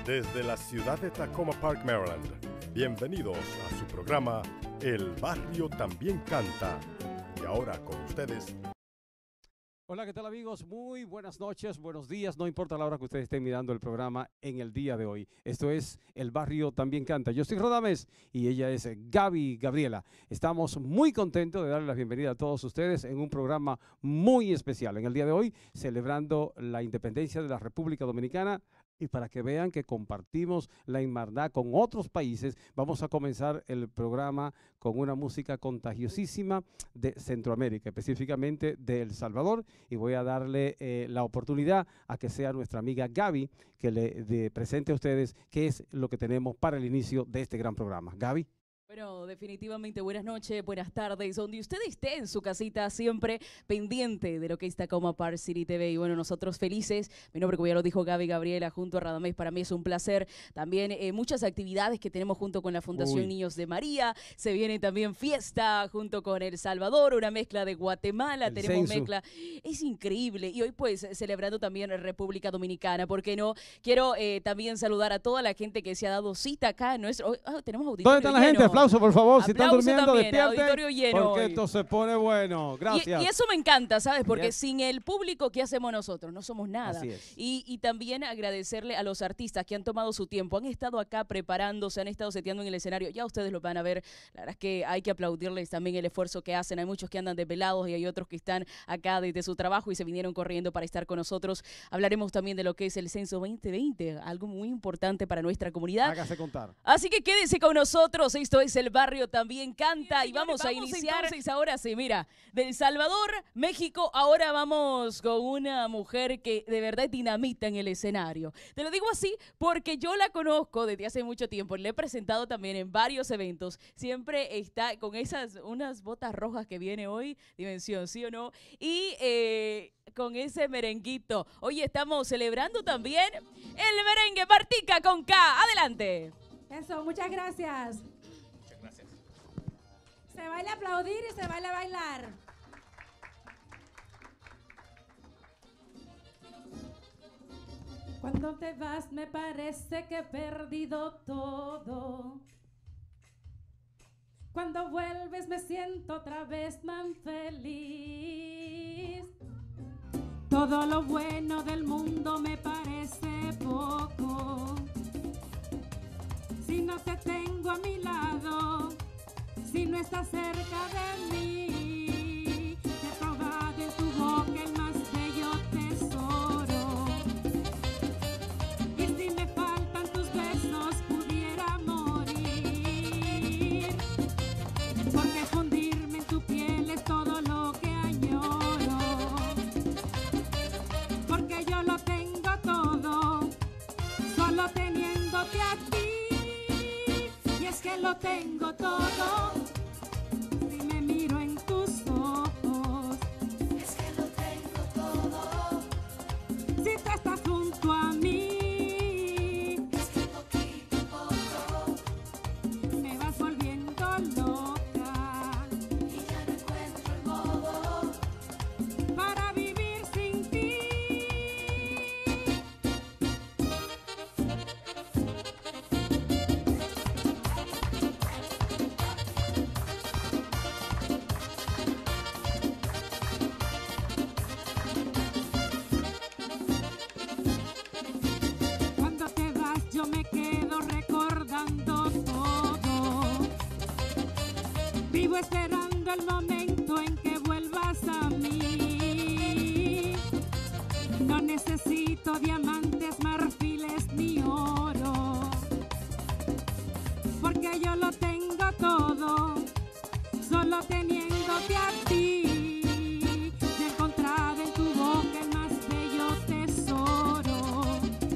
Desde la ciudad de Tacoma Park, Maryland, bienvenidos a su programa El Barrio También Canta. Y ahora con ustedes... Hola, ¿qué tal amigos? Muy buenas noches, buenos días, no importa la hora que ustedes estén mirando el programa en el día de hoy. Esto es El Barrio También Canta. Yo soy Rodames y ella es Gaby Gabriela. Estamos muy contentos de darle la bienvenida a todos ustedes en un programa muy especial. En el día de hoy, celebrando la independencia de la República Dominicana. Y para que vean que compartimos la hermandad con otros países, vamos a comenzar el programa con una música contagiosísima de Centroamérica, específicamente de El Salvador. Y voy a darle la oportunidad a que sea nuestra amiga Gaby que le presente a ustedes qué es lo que tenemos para el inicio de este gran programa. Gaby. Bueno, definitivamente buenas noches, buenas tardes, donde usted esté en su casita, siempre pendiente de lo que es Tacoma Park City TV. Y bueno, nosotros felices, mi nombre, como ya lo dijo Gaby Gabriela, junto a Radamés, para mí es un placer. También muchas actividades que tenemos junto con la Fundación Niños de María. Se viene también fiesta junto con El Salvador, una mezcla de Guatemala, tenemos mezcla. Es increíble. Y hoy pues celebrando también República Dominicana, ¿por qué no? Quiero también saludar a toda la gente que se ha dado cita acá en nuestro... tenemos auditorio. ¿Dónde está la gente? Aplauso, por favor, si están durmiendo, también, despierten, porque esto se pone bueno. Gracias. Y eso me encanta, ¿sabes? Porque sin el público, ¿qué hacemos nosotros? No somos nada. Así es. Y también agradecerle a los artistas que han tomado su tiempo, han estado acá preparándose, han estado seteando en el escenario. Ya ustedes lo van a ver. La verdad es que hay que aplaudirles también el esfuerzo que hacen. Hay muchos que andan desvelados y hay otros que están acá desde su trabajo y se vinieron corriendo para estar con nosotros. Hablaremos también de lo que es el Censo 2020, algo muy importante para nuestra comunidad. Hágase contar. Así que quédense con nosotros. Esto es El Barrio También Canta. Y vamos a iniciar. Entonces, ahora sí, mira, de El Salvador, México, ahora vamos con una mujer que de verdad es dinamita en el escenario. Te lo digo así porque yo la conozco desde hace mucho tiempo. Le he presentado también en varios eventos. Siempre está con unas botas rojas que viene hoy, dimensión, ¿sí o no? Y con ese merenguito. Hoy estamos celebrando también el merengue Martica con K. Adelante. Eso, muchas gracias. Se baila a aplaudir y se baila a bailar. Cuando te vas me parece que he perdido todo. Cuando vuelves me siento otra vez más feliz. Todo lo bueno del mundo me parece poco. Si no te tengo a mi lado, si no estás cerca de mí, te he probado en tu boca el más bello tesoro. Y si me faltan tus besos, pudiera morir. Porque fundirme en tu piel es todo lo que añoro. Porque yo lo tengo todo, solo teniéndote a ti. Y es que lo tengo todo. Si me miro en tus ojos, es que lo tengo todo. Si tú estás junto a mí, es que poquito a poco me vas volviendo loca. Y ya no encuentro el modo para vivir sin ti. Cuando te vas yo me quedo recordando todo. Vivo esperando el momento en que vuelvas a mí. No necesito diamantes, marfiles ni oro, porque yo lo tengo todo, solo teniéndote a ti. He encontrado en tu boca el más bello tesoro.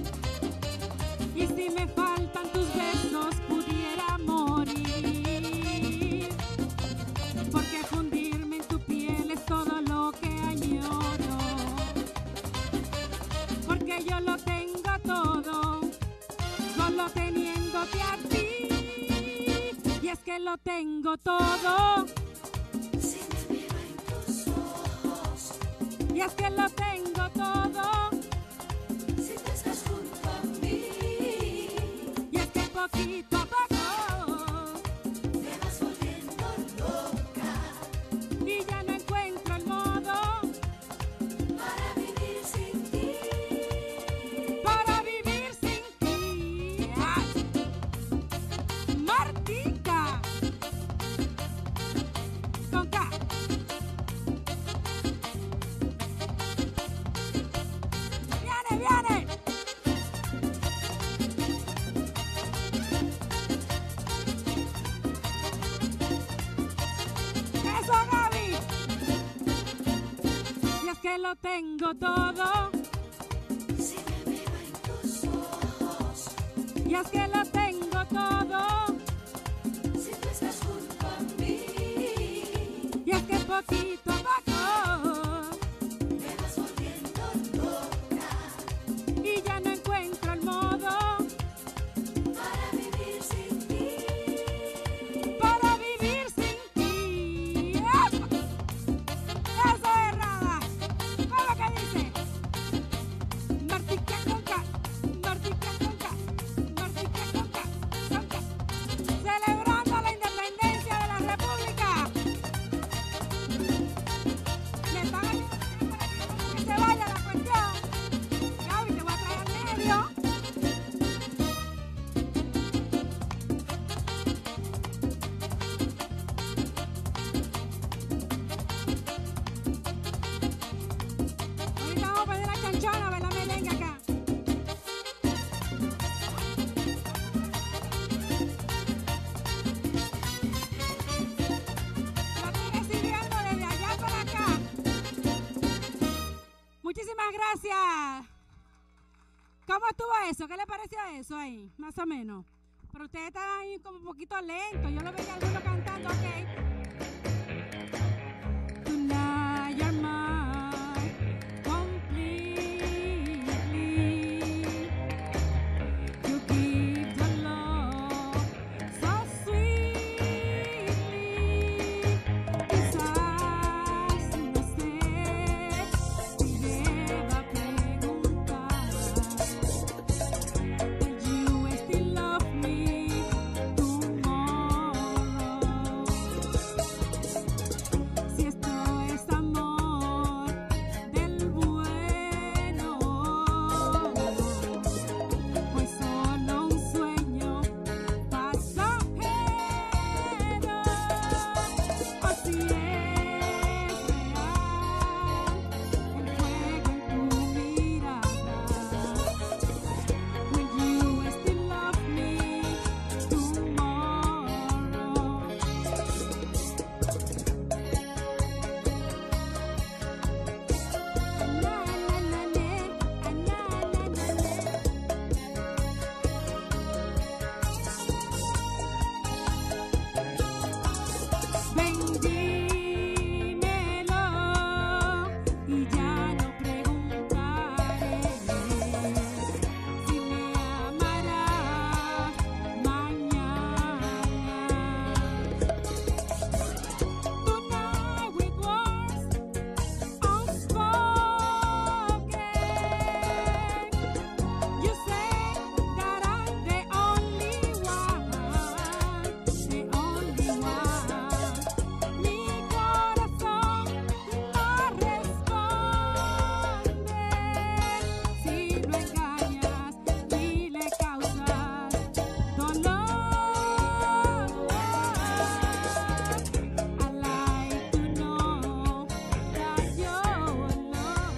Y si me faltan tus besos, pudiera morir. Porque fundirme en tu piel es todo lo que añoro. Porque yo lo tengo todo, solo teniéndote a ti. Y es que lo tengo todo. Si me miro en tus ojos. Y es que lo tengo todo. Si tú estás junto a mí. que lo tengo todo. Si me miro en tus ojos, Y es que lo tengo todo. si tú estás junto a mí, Y es que poquito a poco. me vas volviendo loca Y ya no encuentro el modo para vivir sin ti. para vivir sin ti. ¡Epa! Eso es Rada. ¿Cómo que dice? Martica conca, martica conca, martica conca, conca. Celebrando la independencia de la República. Me están haciendo que se vaya la cuestión. Gaby, te voy a traer al medio. Ahorita vamos a poner la chanchona, ver la merengue acá. Lo estoy recibiendo desde allá para acá. Muchísimas gracias. ¿Cómo estuvo eso? ¿Qué le pareció eso ahí? Más o menos. Pero ustedes estaban ahí como un poquito lentos. Yo lo veía algunos cantando, ok. Tonight you're mine completely. You give your love so sweetly. Quizás no sé si deba preguntar, will you still love me tomorrow? Si esto es amor del bueno, pues solo un sueño pasajero. O si es real el fuego en tu mirada, will you still love me tomorrow? Ven, dímelo y ya no preguntaré si me amarás mañana. Tonight with words unspoken, you say that I'm the only one, the only one. Mi corazón no responde si lo engañas y le causas dolor. I like to know that your love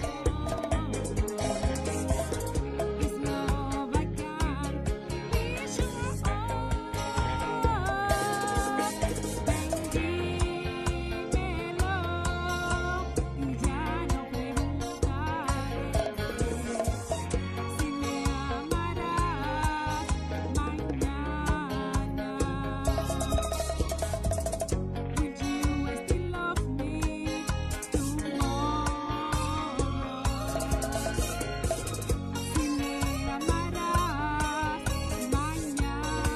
is love I can't be sure of. Ven, dímelo y ya no preguntaré si me amarás mañana. Will you still love me tomorrow? Si me amarás mañana.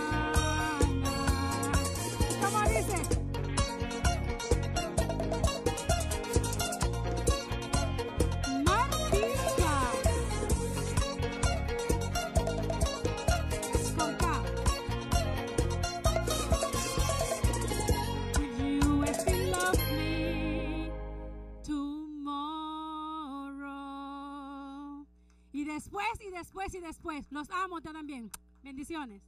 ¿Cómo dice? Martica con K. Will you still love me tomorrow? Y después. Los amo también. Bendiciones.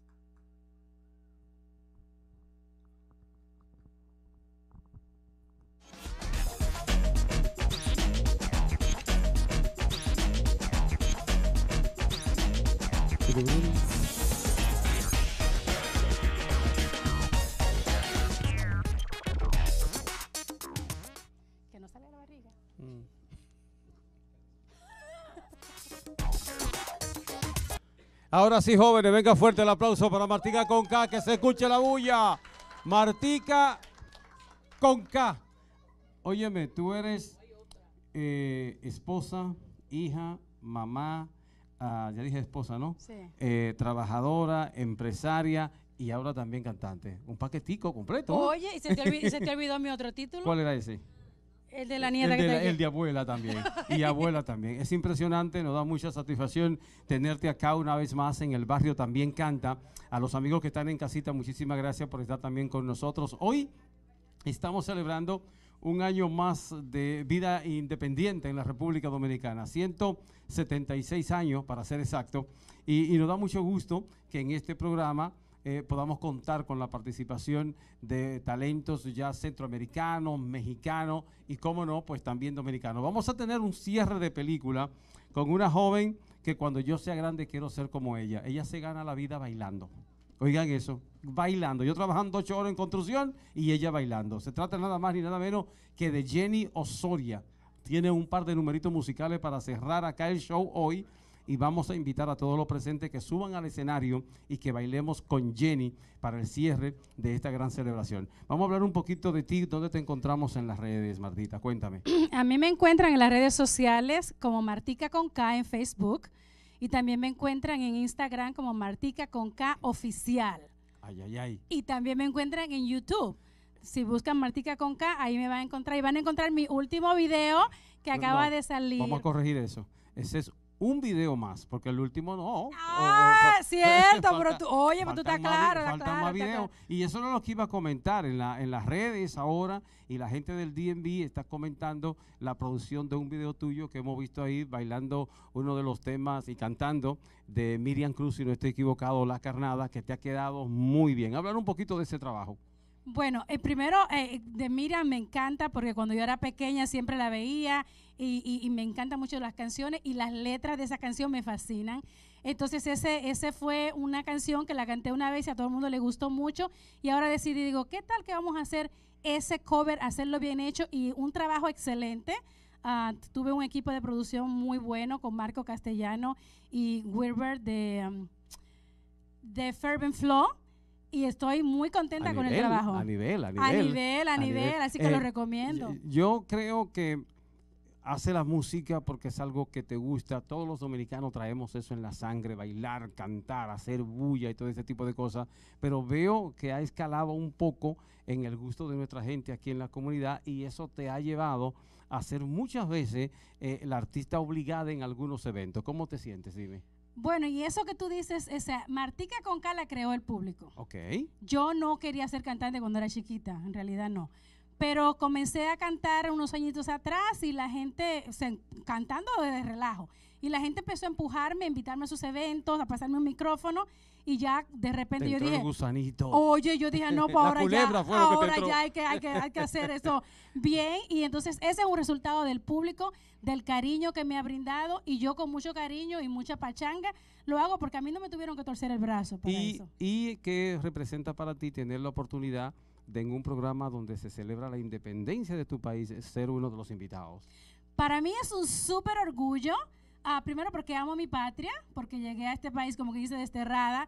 Que no sale la barriga. Ahora sí, jóvenes, venga fuerte el aplauso para Martica con K, que se escuche la bulla. Martica con K. Óyeme, tú eres esposa, hija, mamá, ya dije esposa, ¿no? Sí. Trabajadora, empresaria y ahora también cantante. Un paquetico completo. Oye, ¿y se te olvidó mi otro título? ¿Cuál era ese? El de la nieta que te El de abuela también. Y abuela también. Es impresionante, nos da mucha satisfacción tenerte acá una vez más en el barrio También Canta. A los amigos que están en casita, muchísimas gracias por estar también con nosotros. Hoy estamos celebrando un año más de vida independiente en la República Dominicana. 176 años, para ser exacto. Y nos da mucho gusto que en este programa podamos contar con la participación de talentos ya centroamericanos, mexicanos y, cómo no, pues también dominicanos. Vamos a tener un cierre de película con una joven que cuando yo sea grande quiero ser como ella. Ella se gana la vida bailando. Oigan eso, bailando. Yo trabajando 8 horas en construcción y ella bailando. Se trata nada más ni nada menos que de Jenny Osoria. Tiene un par de numeritos musicales para cerrar acá el show hoy. Y vamos a invitar a todos los presentes que suban al escenario y que bailemos con Jenny para el cierre de esta gran celebración. Vamos a hablar un poquito de ti. ¿Dónde te encontramos en las redes, Martita? Cuéntame. A mí me encuentran en las redes sociales como Martica con K en Facebook y también me encuentran en Instagram como Martica con K Oficial. Ay, ay, ay. Y también me encuentran en YouTube. Si buscan Martica con K, ahí me van a encontrar y van a encontrar mi último video que acaba de salir. Vamos a corregir eso. Ese es un video más, porque el último no. Cierto, pero tú, oye, pero tú faltan estás más claro. faltan más videos. Y eso es lo que iba a comentar en las redes ahora, y la gente del DMV está comentando la producción de un video tuyo que hemos visto ahí, bailando uno de los temas y cantando de Miriam Cruz, si no estoy equivocado, La Carnada, que te ha quedado muy bien. Hablar un poquito de ese trabajo. Bueno, primero de Miriam me encanta porque cuando yo era pequeña siempre la veía y me encantan mucho las canciones y las letras de esa canción me fascinan. Entonces ese fue una canción que la canté una vez y a todo el mundo le gustó mucho y ahora decidí, digo, ¿qué tal que vamos a hacer ese cover, hacerlo bien hecho y un trabajo excelente? Tuve un equipo de producción muy bueno con Marco Castellano y Wilbert de Fervent Flow. Y estoy muy contenta con el trabajo. A nivel, así que lo recomiendo. Yo creo que hace la música porque es algo que te gusta. Todos los dominicanos traemos eso en la sangre, bailar, cantar, hacer bulla y todo ese tipo de cosas. Pero veo que ha escalado un poco en el gusto de nuestra gente aquí en la comunidad y eso te ha llevado a ser muchas veces la artista obligada en algunos eventos. ¿Cómo te sientes? Dime. Bueno, y eso que tú dices, Martica con K la creó el público. Ok. Yo no quería ser cantante cuando era chiquita, en realidad no. Pero comencé a cantar unos añitos atrás y la gente, cantando de relajo. Y la gente empezó a empujarme, a invitarme a sus eventos, a pasarme un micrófono. Y ya de repente yo dije, oye, yo dije, no, pues ahora ya hay que hacer eso bien. Y entonces ese es un resultado del público, del cariño que me ha brindado. Y yo con mucho cariño y mucha pachanga lo hago porque a mí no me tuvieron que torcer el brazo para eso. ¿Y qué representa para ti tener la oportunidad de en un programa donde se celebra la independencia de tu país ser uno de los invitados? Para mí es un súper orgullo. Primero porque amo mi patria, porque llegué a este país como que dice desterrada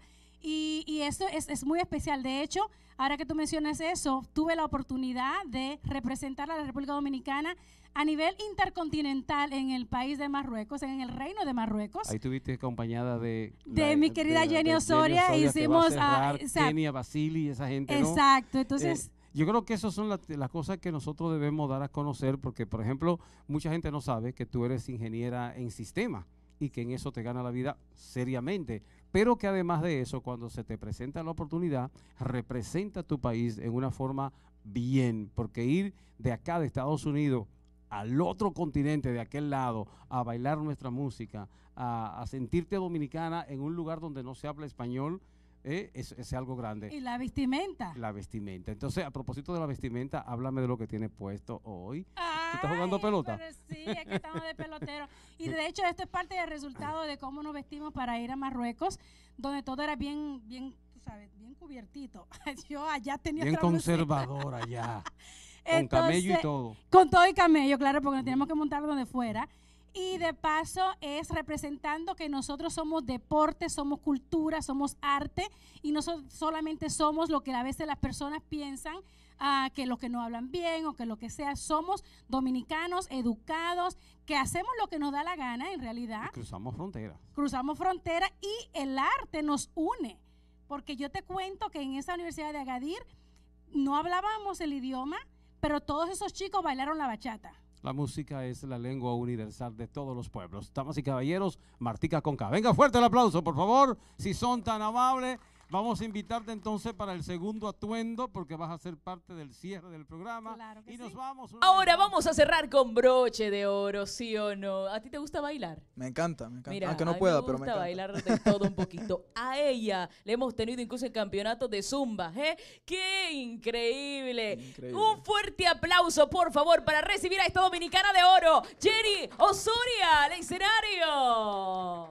y eso es muy especial. De hecho, ahora que tú mencionas eso, tuve la oportunidad de representar a la República Dominicana a nivel intercontinental en el país de Marruecos, en el reino de Marruecos. Ahí estuviste acompañada de mi querida Jenny Osoria, hicimos Kenia, Basili, esa gente, ¿no? Exacto, entonces... yo creo que esas son las cosas que nosotros debemos dar a conocer porque, por ejemplo, mucha gente no sabe que tú eres ingeniera en sistemas y que en eso te gana la vida seriamente, pero que además de eso, cuando se te presenta la oportunidad, representa a tu país en una forma bien, porque ir de acá, de Estados Unidos, al otro continente, de aquel lado, a bailar nuestra música, a sentirte dominicana en un lugar donde no se habla español, es algo grande. Y la vestimenta. La vestimenta. Entonces, a propósito de la vestimenta, háblame de lo que tienes puesto hoy. Ay, ¿Tú estás jugando pelota? Pero sí, es que estamos de pelotero. Y de hecho, esto es parte del resultado de cómo nos vestimos para ir a Marruecos, donde todo era bien, tú sabes, bien cubiertito. Yo allá tenía bien otra conservador allá. Con Entonces, camello y todo. Con todo y camello, claro, porque nos teníamos que montar donde fuera. Y de paso es representando que nosotros somos deporte, somos cultura, somos arte y no solamente somos lo que a veces las personas piensan, que los que no hablan bien o que lo que sea. Somos dominicanos educados, que hacemos lo que nos da la gana en realidad. Y cruzamos fronteras. Cruzamos frontera y el arte nos une. Porque yo te cuento que en esa Universidad de Agadir no hablábamos el idioma, pero todos esos chicos bailaron la bachata. La música es la lengua universal de todos los pueblos. Damas y caballeros, Martica Conca. Venga, fuerte el aplauso, por favor, si son tan amables. Vamos a invitarte entonces para el segundo atuendo, porque vas a ser parte del cierre del programa. Claro que y nos sí. vamos. Ahora vamos a cerrar con broche de oro, ¿sí o no? ¿A ti te gusta bailar? Me encanta. Mira, Aunque a no mí pueda, me pero me gusta encanta. bailar de todo un poquito. A ella le hemos tenido incluso en campeonatos de zumba, ¿eh? ¡Qué increíble! Increíble. Un fuerte aplauso, por favor, para recibir a esta dominicana de oro, Jenny Osoria, al escenario.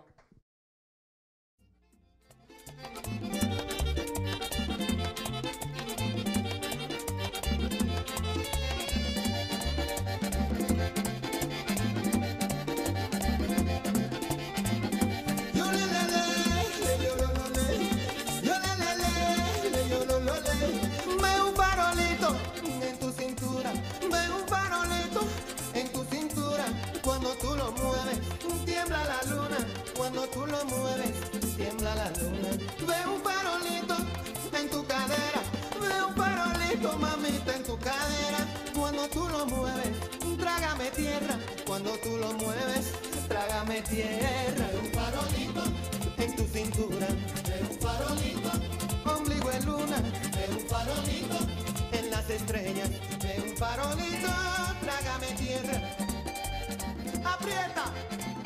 Ve un farolito en tu cintura, ve un farolito en tu cintura. Cuando tú lo mueves, tiembla la luna. Cuando tú lo mueves, tiembla la luna. Ve un farolito en tu cadera, ve un farolito, mamita, en tu cadera. Cuando tú lo mueves, trágame tierra. Cuando tú lo mueves, trágame tierra. Ve un farolito en tu cintura, ve un farolito, ombligo de luna, ve un farolito en las estrellas, ve un farolito, trágame tierra. Aprieta.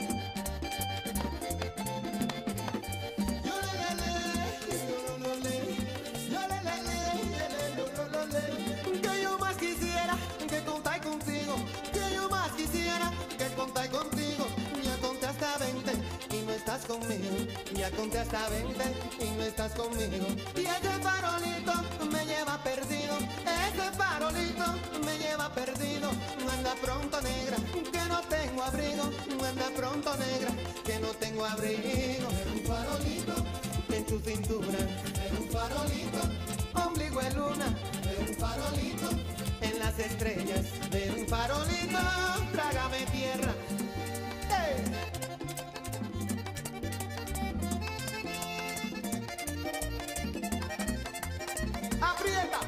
Que yo más quisiera que contar contigo, que yo más quisiera que contar contigo. Ya conté hasta 20 y no estás conmigo, ya conté hasta 20 y no estás conmigo. Y ese farolito me lleva perdido, ese farolito me lleva perdido. Anda pronto, negra, que no tengo abrigo, anda pronto, negra, que no tengo abrigo. Un farolito en tu cintura, un farolito, ombligo de luna, un farolito en las estrellas, un farolito, trágame tierra. ¡Hey! Aprieta.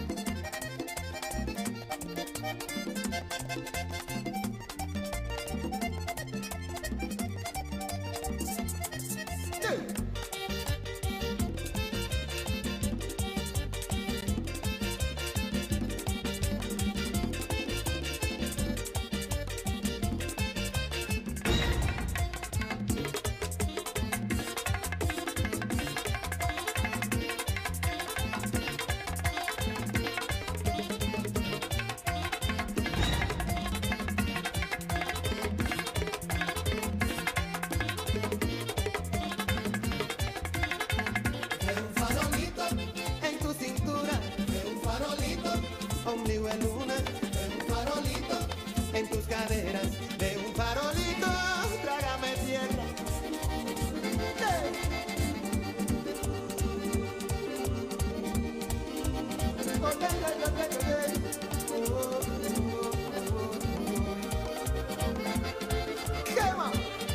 Ombligo de luna, de un farolito en tus caderas, de un farolito, trágame tierra. ¡Quema!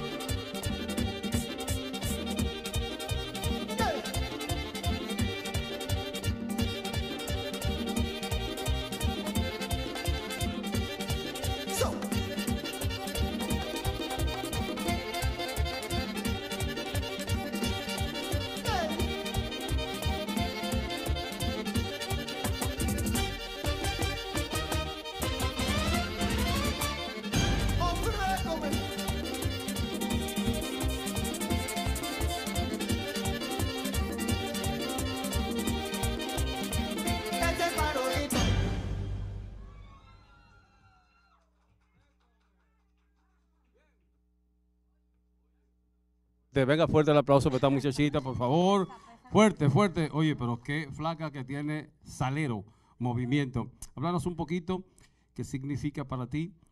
Venga, fuerte el aplauso para esta muchachita, por favor. Fuerte, fuerte. Oye, pero qué flaca que tiene salero, movimiento. Háblanos un poquito, qué significa para ti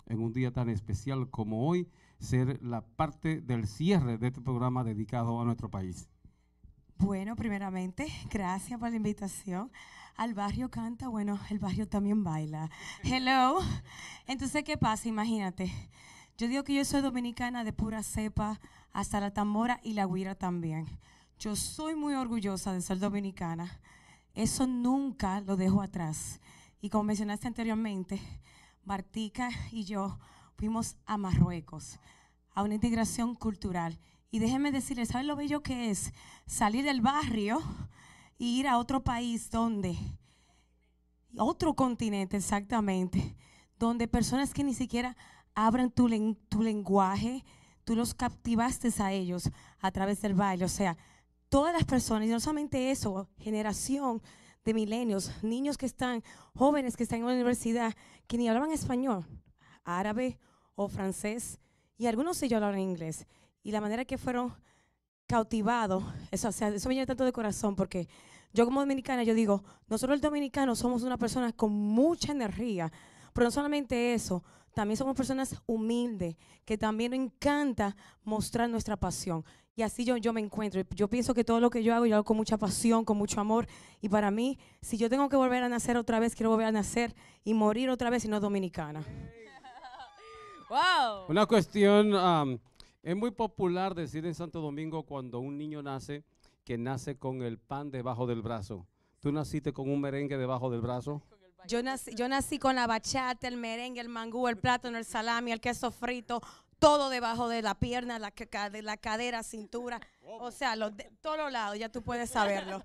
en un día tan especial como hoy, ser la parte del cierre de este programa dedicado a nuestro país? Bueno, primeramente, gracias por la invitación. Al barrio canta, bueno, el barrio también baila. Hello. Entonces, ¿qué pasa? Imagínate. Yo digo que yo soy dominicana de pura cepa, hasta la tambora y la guira también. Yo soy muy orgullosa de ser dominicana. Eso nunca lo dejo atrás. Y como mencionaste anteriormente, Martica y yo fuimos a Marruecos, a una integración cultural. Y déjenme decirles, ¿saben lo bello que es salir del barrio y ir a otro país donde, otro continente exactamente, donde personas que ni siquiera abran tu lenguaje, tú los captivaste a ellos a través del baile? O sea, todas las personas, y no solamente eso, generación de milenios, niños que están, jóvenes que están en la universidad, que ni hablaban español, árabe o francés, y algunos de ellos hablaban inglés. Y la manera que fueron cautivados, eso, o sea, eso me llena tanto de corazón, porque yo como dominicana, yo digo, nosotros los dominicanos somos una persona con mucha energía, pero no solamente eso, también somos personas humildes, que también nos encanta mostrar nuestra pasión. Y así yo me encuentro. Yo pienso que todo lo que yo hago con mucha pasión, con mucho amor. Y para mí, si yo tengo que volver a nacer otra vez, quiero volver a nacer y morir otra vez siendo dominicana. ¡Wow! Una cuestión, es muy popular decir en Santo Domingo cuando un niño nace, que nace con el pan debajo del brazo. ¿Tú naciste con un merengue debajo del brazo? Yo nací con la bachata, el merengue, el mangú, el plátano, el salami, el queso frito, todo debajo de la pierna, de la cadera, cintura, o sea, todos los lados, ya tú puedes saberlo.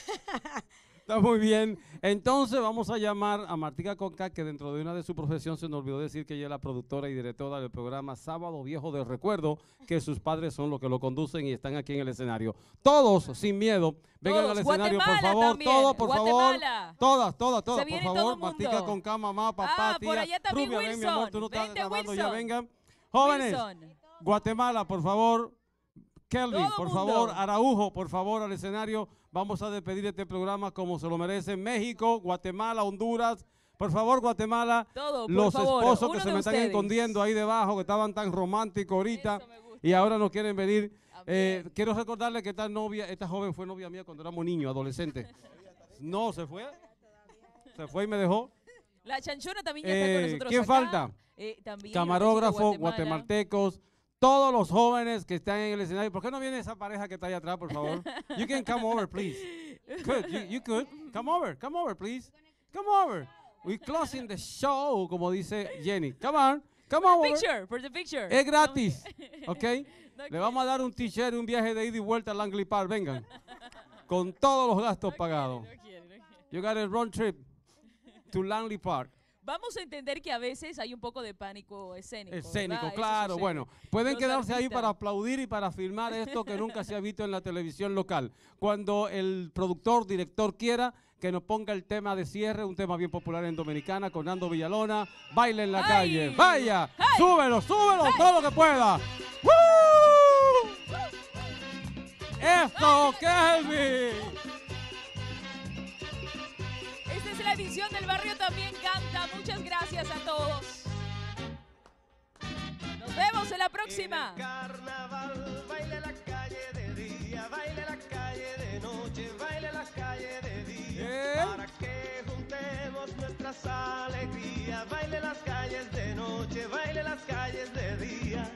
Está muy bien. Entonces vamos a llamar a Martica Conca, que dentro de una de su profesión se nos olvidó decir que ella es la productora y directora del programa Sábado Viejo de Recuerdo, que sus padres son los que lo conducen y están aquí en el escenario. Todos, sin miedo, vengan Todos. al escenario, por Guatemala favor. también. Todos, por Guatemala. favor. Todas, Se por viene todo favor. el mundo. Martica Conca, mamá, papá, por tía. allá también Rubia, ven, mi amor, tú no estás Vente, grabando, Wilson. ya vengan. Jóvenes, Wilson. Guatemala, por favor. Kelvin, Todo por mundo. favor. Araujo, por favor, al escenario. Vamos a despedir este programa como se lo merecen México, Guatemala, Honduras. Por favor, Guatemala, Todo, por los favor. esposos que Uno se de me están ustedes. escondiendo ahí debajo, que estaban tan románticos ahorita Eso me gusta. y ahora no quieren venir. Bien. Quiero recordarle que esta joven fue novia mía cuando éramos niños, adolescentes. No, se fue. Se fue y me dejó. La chanchona también ya está con nosotros ¿Quién acá. falta? También, Camarógrafo, Guatemala. guatemaltecos, todos los jóvenes que están en el escenario. ¿Por qué no viene esa pareja que está ahí atrás, por favor? You can come over, please. Could, you could. Come over, please. Come over. We're closing the show, como dice Jenny. Come on over. For the picture. Es gratis, ¿ok? No Le vamos a dar un t-shirt y un viaje de ida y vuelta a Langley Park, vengan. Con todos los gastos pagados. No quiere. You got a road trip to Langley Park. Vamos a entender que a veces hay un poco de pánico escénico. Escénico, ¿verdad? Eso claro. sucede. Bueno, pueden Los quedarse ahí artistas. para aplaudir y para filmar esto que nunca se ha visto en la televisión local. Cuando el productor, director quiera que nos ponga el tema de cierre, un tema bien popular en Dominicana con Nando Villalona, Baile en la ¡Ay! calle. Vaya, ¡Ay! súbelo, ¡Ay! todo lo que pueda. ¡Woo! Esto, Kelvin. Esta es la edición del Barrio También Canta. Muchas gracias a todos. Nos vemos en la próxima. En el carnaval, baile la calle de día, baile la calle de noche, baile la calle de día. Para que juntemos nuestras alegrías, baile las calles de noche, baile las calles de día.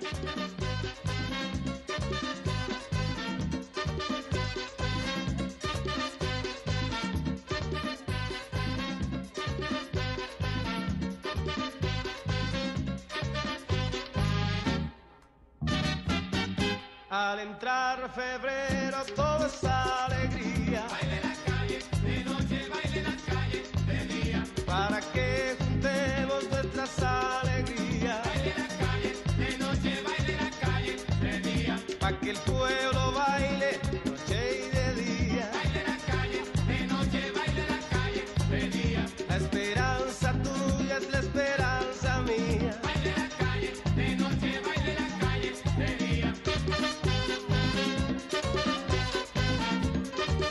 Al entrar febrero todo es alegría. Baile las calles de noche, baile las calles de día. Para que juntemos nuestras alegrías. Baile las calles de noche, baile las calles de día. Para que el pueblo baile noche y de día. Baile las calles de noche, baile las calles de día. La esperanza tuya es la esperanza mía. Baile las calles de noche, baile las calles de día.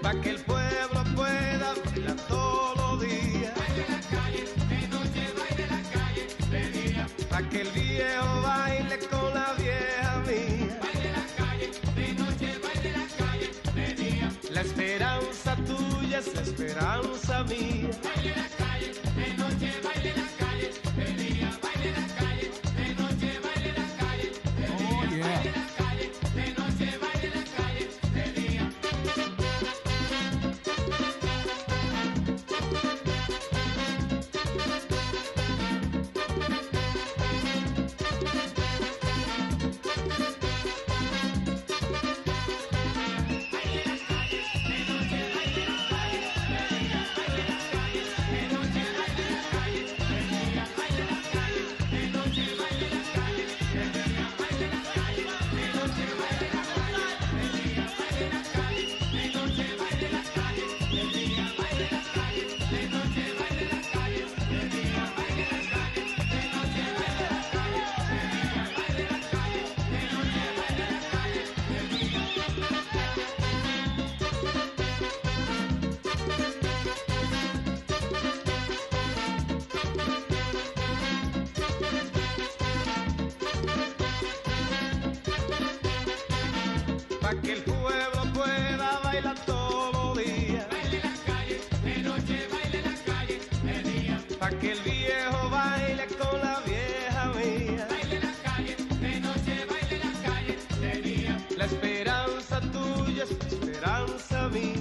pa' que el pueblo pueda bailar todos los días. Baile en la calle, de noche, baile en la calle, de día. Pa' que el viejo baile con la vieja mía. Baile en la calle, de noche, baile en la calle, de día. La esperanza tuya es la esperanza mía. Baile en la calle, de noche, baile en la calle, de día. Baile en la calle, de noche, baile en la calle, de día. Baile en la calle, de noche, baile en la calle, de día. Pa' que el pueblo pueda bailar todos los días. Baile en la calle, de noche, baile en la calle, de día. Pa' que el viejo baile con la vieja mía. Baile en la calle, de noche, baile en la calle, de día. La esperanza tuya es la esperanza mía.